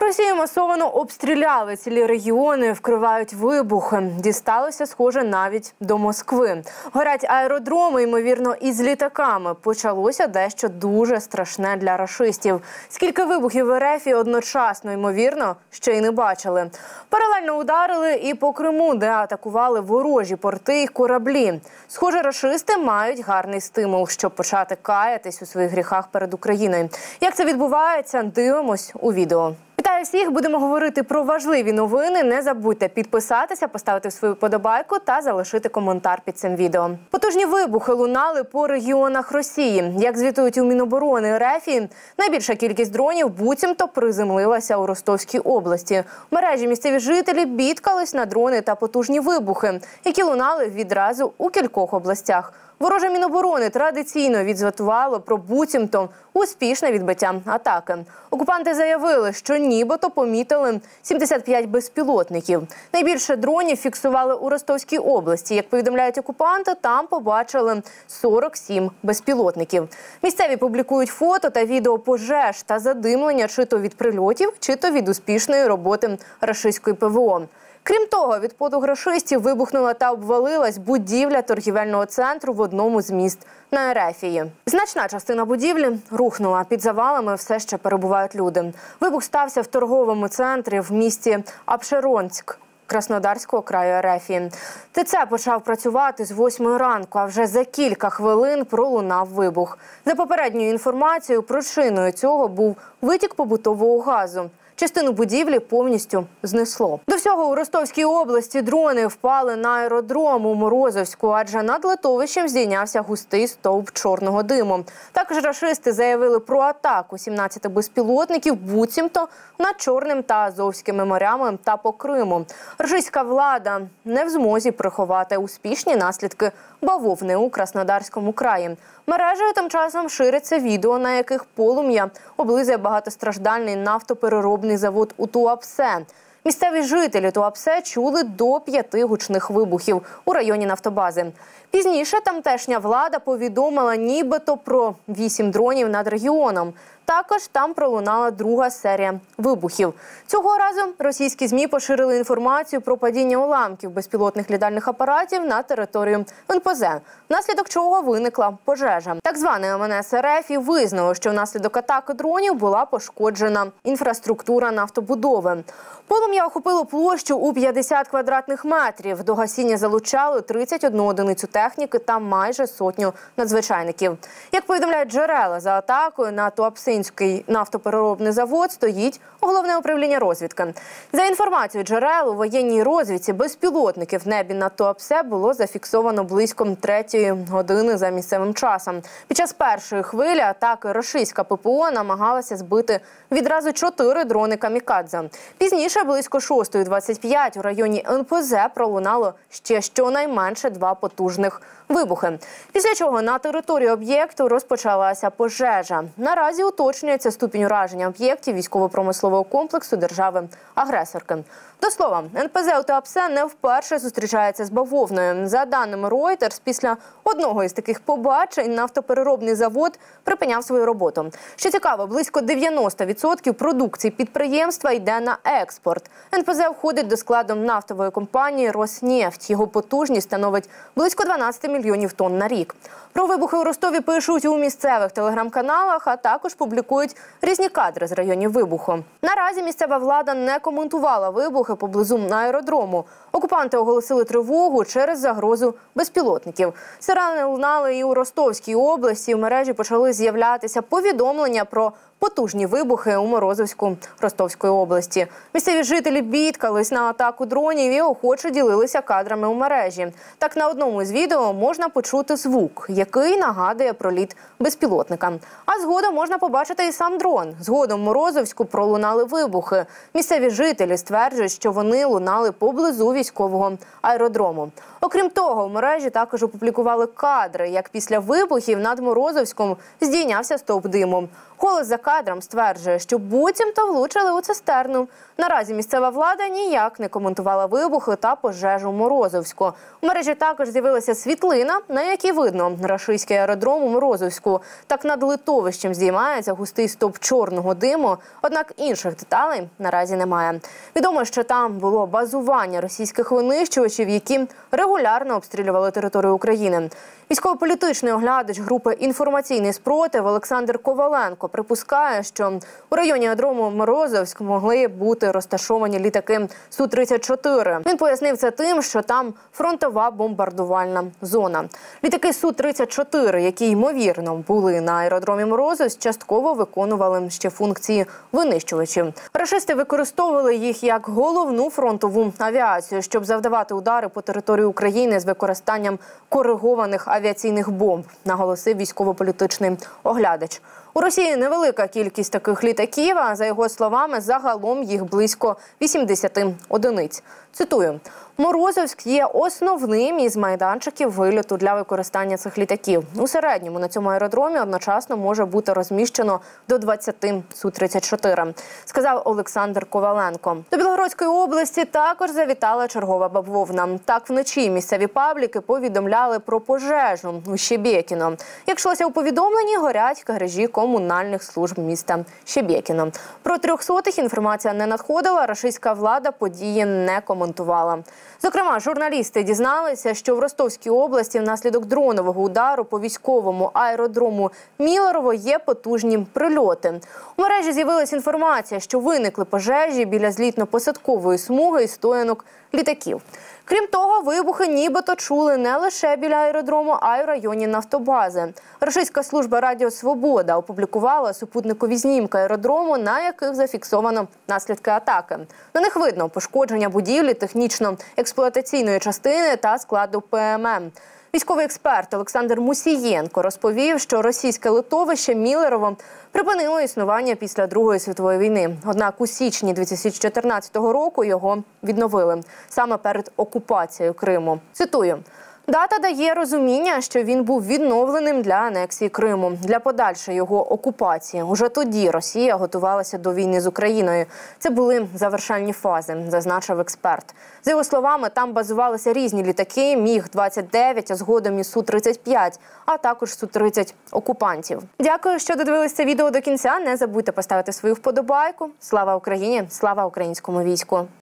Росію масово обстріляли цілі регіони, вкривають вибухи. Дісталося, схоже, навіть до Москви. Горять аеродроми, ймовірно, із літаками. Почалося дещо дуже страшне для рашистів. Скільки вибухів в РФ одночасно, ймовірно, ще й не бачили. Паралельно ударили і по Криму, де атакували ворожі порти й кораблі. Схоже, рашисти мають гарний стимул, щоб почати каятись у своїх гріхах перед Україною. Як це відбувається, дивимось у відео. Вітаю всіх! Будемо говорити про важливі новини. Не забудьте підписатися, поставити свою вподобайку та залишити коментар під цим відео. Потужні вибухи лунали по регіонах Росії. Як звітують у Міноборони РФ, найбільша кількість дронів буцімто приземлилася у Ростовській області. В мережі місцеві жителі бідкались на дрони та потужні вибухи, які лунали відразу у кількох областях. Вороже Міноборони традиційно відзвітувало про буцімто успішне відбиття атаки. Окупанти заявили, що нібито помітили 75 безпілотників. Найбільше дронів фіксували у Ростовській області. Як повідомляють окупанти, там побачили 47 безпілотників. Місцеві публікують фото та відео пожеж та задимлення чи то від прильотів, чи то від успішної роботи рашистської ПВО. Крім того, від потуг рашистів вибухнула та обвалилась будівля торгівельного центру в одному з міст на Ерефії. Значна частина будівлі рухнула. Під завалами все ще перебувають люди. Вибух стався в торговому центрі в місті Апшеронськ Краснодарського краю Ерефії. ТЦ почав працювати з 8 ранку, а вже за кілька хвилин пролунав вибух. За попередньою інформацією, причиною цього був витік побутового газу. Частину будівлі повністю знесло. До всього у Ростовській області дрони впали на аеродром у Морозовську, адже над литовищем здійнявся густий стовп чорного диму. Також рашисти заявили про атаку 17 безпілотників буцімто над Чорним та Азовськими морями та по Криму. Російська влада не в змозі приховати успішні наслідки бавовни у Краснодарському краї. Мережею тим часом шириться відео, на яких полум'я облизує багатостраждальний нафтопереробний завод у Туапсе. Місцеві жителі Туапсе чули до 5 гучних вибухів у районі нафтобази. Пізніше тамтешня влада повідомила нібито про 8 дронів над регіоном. Також там пролунала друга серія вибухів. Цього разу російські ЗМІ поширили інформацію про падіння уламків безпілотних літальних апаратів на територію НПЗ, внаслідок чого виникла пожежа. Так зване МНС РФ визнало, що внаслідок атаки дронів була пошкоджена інфраструктура нафтобудови. Полум'я охопило площу у 50 квадратних метрів. До гасіння залучали 31 одиницю техніки та майже сотню надзвичайників. Як повідомляють джерела, за атакою на Туапсинський нафтопереробний завод стоїть Головне управління розвідки. За інформацією джерел, у воєнній розвідці безпілотників в небі над Туапсе було зафіксовано близько 3-ї години за місцевим часом. Під час першої хвилі атаки російська ППО намагалася збити відразу 4 дрони камікадзе. Пізніше, близько 6:25 у районі НПЗ пролунало ще щонайменше 2 потужних вибухи. Після чого на території об'єкту розпочалася пожежа. Наразі уточнюється ступінь ураження об'єктів військово-промислового комплексу держави-агресорки. До слова, НПЗ у Туапсе не вперше зустрічається з бавовною. За даними Reuters, після одного із таких побачень нафтопереробний завод припиняв свою роботу. Що цікаво, близько 90% продукції підприємства йде на експорт. НПЗ входить до складу нафтової компанії «Роснефть». Його потужність становить близько 12 мільйонів тонн на рік. Про вибухи у Ростові пишуть у місцевих телеграм-каналах, а також публікують різні кадри з районів вибуху. Наразі місцева влада не коментувала вибухи поблизу аеродрому. Окупанти оголосили тривогу через загрозу безпілотників. Сирени лунали і у Ростовській області. В мережі почали з'являтися повідомлення про потужні вибухи у Морозовську Ростовської області. Місцеві жителі бідкались на атаку дронів і охоче ділилися кадрами у мережі. Так, на одному з відео можна почути звук, який нагадує про літ безпілотника. А згодом можна побачити і сам дрон. Згодом в Морозовську пролунали вибухи. Місцеві жителі стверджують, що вони лунали поблизу військового аеродрому. Окрім того, в мережі також опублікували кадри, як після вибухів над Морозовськом здійнявся стовп диму. «Голос» за кадром стверджує, що буцімто влучили у цистерну. Наразі місцева влада ніяк не коментувала вибухи та пожежу в Морозовську. У мережі також з'явилася світлина, на якій видно рашистський аеродром у Морозовську. Так над литовищем здіймається густий стовп чорного диму, однак інших деталей наразі немає. Відомо, що там було базування російських винищувачів, які регулярно обстрілювали територію України. Військово-політичний оглядач групи «Інформаційний спротив» Олександр Коваленко припускає, що у районі аеродрому Морозовськ могли бути розташовані літаки Су-34. Він пояснив це тим, що там фронтова бомбардувальна зона. Літаки Су-34, які, ймовірно, були на аеродромі Морозовськ, частково виконували ще функції винищувачів. Рашисти використовували їх як головну фронтову авіацію, щоб завдавати удари по території України з використанням коригованих авіаційних бомб, наголосив військово-політичний оглядач. У Росії невелика кількість таких літаків, а за його словами, загалом їх близько 80 одиниць. Цитую: «Морозовськ є основним із майданчиків вильоту для використання цих літаків. У середньому на цьому аеродромі одночасно може бути розміщено до 20 Су-34», сказав Олександр Коваленко. До Білгородської області також завітала чергова бавовна. Так, вночі місцеві пабліки повідомляли про пожежу у Щебєкіно. Як йшлося у повідомленні, горять гаражі комунальних служб міста Щебєкіно. Про 300-х інформація не надходила, рашистська влада події не коментувала. Зокрема, журналісти дізналися, що в Ростовській області внаслідок дронового удару по військовому аеродрому Мілерово є потужні прильоти. У мережі з'явилася інформація, що виникли пожежі біля злітно-посадкової смуги і стоянок літаків. Крім того, вибухи нібито чули не лише біля аеродрому, а й в районі нафтобази. Російська служба «Радіо Свобода» опублікувала супутникові знімки аеродрому, на яких зафіксовано наслідки атаки. На них видно пошкодження будівлі, технічно-експлуатаційної частини та складу ПММ. Військовий експерт Олександр Мусієнко розповів, що російське литовище Мілерово припинило існування після Другої світової війни. Однак у січні 2014 року його відновили, саме перед окупацією Криму. Цитую: «Дата дає розуміння, що він був відновленим для анексії Криму, для подальшої його окупації. Уже тоді Росія готувалася до війни з Україною. Це були завершальні фази», – зазначив експерт. За його словами, там базувалися різні літаки, Міг-29, а згодом і Су-35, а також Су-30 окупантів. Дякую, що додивились це відео до кінця. Не забудьте поставити свою вподобайку. Слава Україні! Слава українському війську!